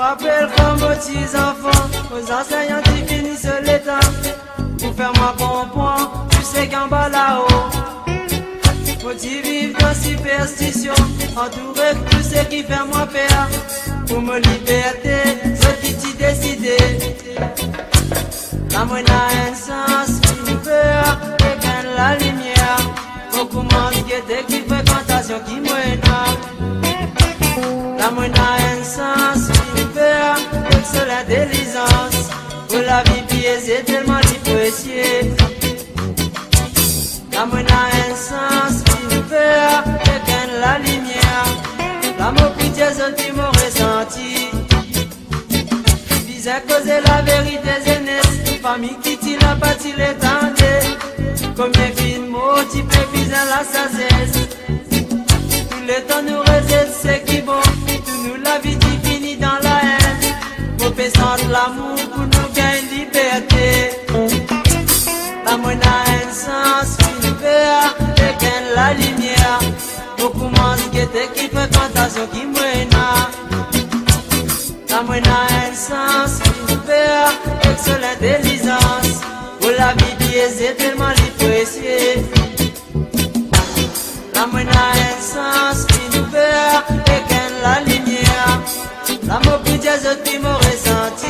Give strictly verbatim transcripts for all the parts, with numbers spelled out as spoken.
rappelle comme aux petits enfants, aux enseignants qui finissent l'état. Pour faire moi comprendre, tu sais qu'en bas là-haut, faut-il vivre dans superstition, entouré de tout ce qui fait moi peur. Pour me liberté, ce qui t'y décidé. La moine a un sens, une peur, et gagne la lumière. Faut commencer guetter qui fréquentation qui moina. La moine a un sens, une peur, excellente intelligence. Pour la vie biaisée, tellement dépréciée. La moine a un sens, une peur, et gagne la lumière. L'amour pour Dieu, ce qui m'a ressenti. Visait causer la vérité, jeunesse. Famille qui t'y l'a pas, t'y l'étendait. Combien de mots, tu peux viser la sagesse. Tout le temps nous réside, c'est qui bon. Tout nous la vie qui finit dans la haine. Pour pécenter l'amour, pour nous gagner liberté. L'amour a un sens, une peur, et gagne la lumière. Pour commencer, guetter qui fréquentation qui mène. L'amour a un sens, une peur, excellente intelligence. Pour la vie biaisée, tellement dépréciée. L'amour a un sens, une peur, et gagne la lumière. L'amour pour Dieu, je qui m'a ressenti.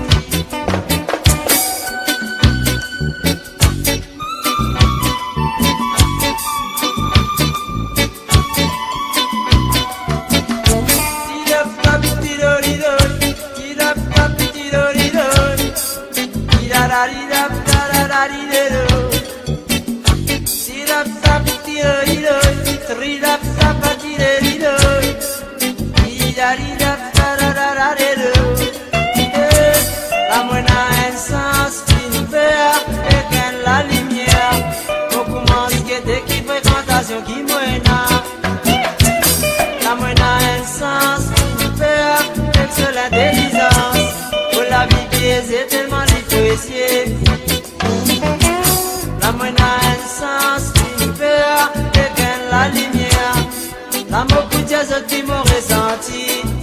La moine a un sens, une peur, et gagne la lumière. Pour commencer guetter qui fréquentation qui moina. La moine a un sens, une peur, excellente intelligence. Pour la vie biaisée, tellement dépréciée. La moine a un sens, une peur, et gagne la lumière. L'amour pour Dieu, ce qui m'a ressenti.